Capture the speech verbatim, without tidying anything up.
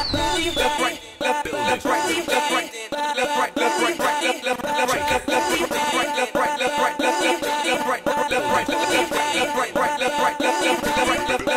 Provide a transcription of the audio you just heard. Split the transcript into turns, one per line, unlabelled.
left, right, left, left, right, left, right, left, right, left, right, right, left, left, left, right, left, left, right, left, right, left, right, left, left, left, right, left, right, left, left, right, right, left, left, left, right, left, left, left,